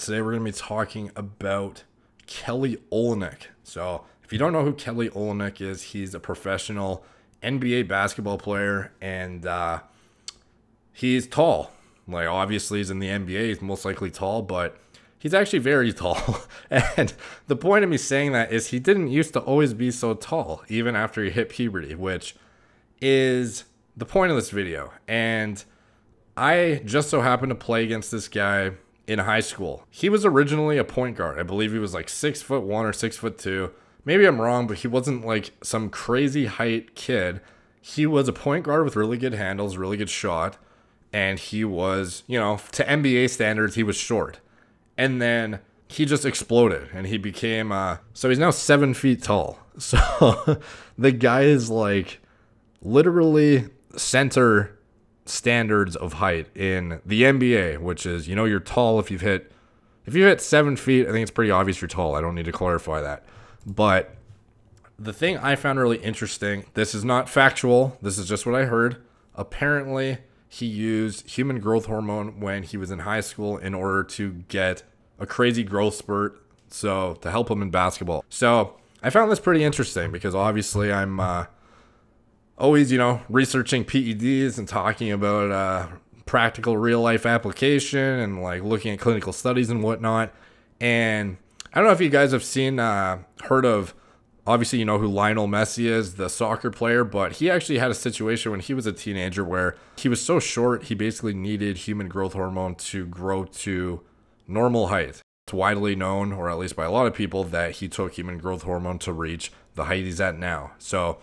today we're going to be talking about Kelly Olynyk. So if you don't know who Kelly Olynyk is, he's a professional NBA basketball player, and he's tall. Like, obviously he's in the NBA, he's most likely tall, but he's actually very tall. And the point of me saying that is he didn't used to always be so tall, even after he hit puberty, which is the point of this video. And I just so happened to play against this guy in high school. He was originally a point guard. I believe he was like 6'1" or 6'2". Maybe I'm wrong, but he wasn't like some crazy height kid. He was a point guard with really good handles, really good shot. And he was, you know, to NBA standards, he was short. And then he just exploded and he became, so he's now 7 feet tall. So the guy is like literally center standards of height in the NBA, which is, you know, you're tall if you hit 7 feet. I think it's pretty obvious you're tall. I don't need to clarify that. But the thing I found really interesting, this is not factual, this is just what I heard. Apparently he used human growth hormone when he was in high school in order to get a crazy growth spurt, so to help him in basketball. So I found this pretty interesting because obviously I'm always, you know, researching PEDs and talking about practical real life application and like looking at clinical studies and whatnot. And I don't know if you guys have seen, heard of, obviously you know who Lionel Messi is, the soccer player, but he actually had a situation when he was a teenager where he was so short, he basically needed human growth hormone to grow to normal height. It's widely known, or at least by a lot of people, that he took human growth hormone to reach the height he's at now. So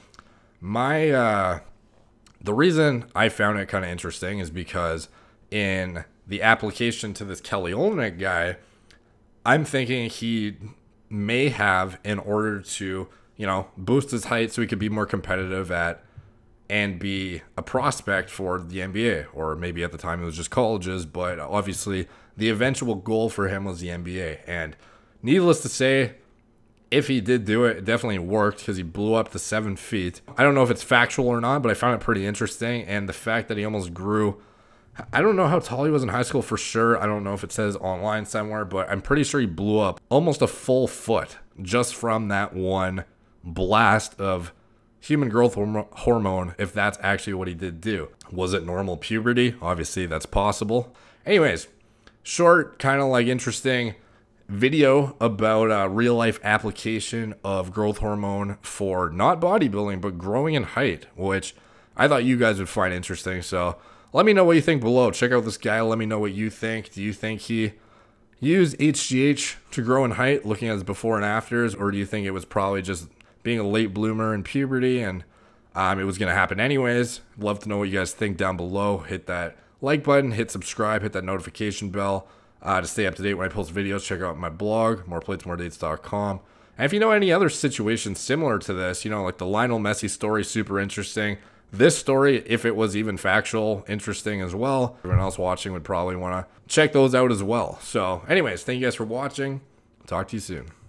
the reason I found it kind of interesting is because in the application to this Kelly Olynyk guy, I'm thinking he may have, in order to, you know, boost his height so he could be more competitive at and be a prospect for the NBA, or maybe at the time it was just colleges, but obviously the eventual goal for him was the NBA. And needless to say, if he did do it, it definitely worked because he blew up to 7 feet. I don't know if it's factual or not, but I found it pretty interesting. And the fact that he almost grew, I don't know how tall he was in high school for sure. I don't know if it says online somewhere, but I'm pretty sure he blew up almost a full foot just from that one blast of human growth hormone, if that's actually what he did do. Was it normal puberty? Obviously, that's possible. Anyways, short, kind of like interesting video about a real life application of growth hormone for not bodybuilding, but growing in height, which I thought you guys would find interesting. So let me know what you think below. Check out this guy. Let me know what you think. Do you think he used HGH to grow in height, looking at his before and afters, or do you think it was probably just being a late bloomer in puberty and it was going to happen anyways? Love to know what you guys think down below. Hit that like button, hit subscribe, hit that notification bell to stay up to date when I post videos. Check out my blog, moreplates.moredates.com. And if you know any other situations similar to this, you know, like the Lionel Messi story, super interesting. This story, if it was even factual, interesting as well. Everyone else watching would probably want to check those out as well. So anyways, thank you guys for watching. Talk to you soon.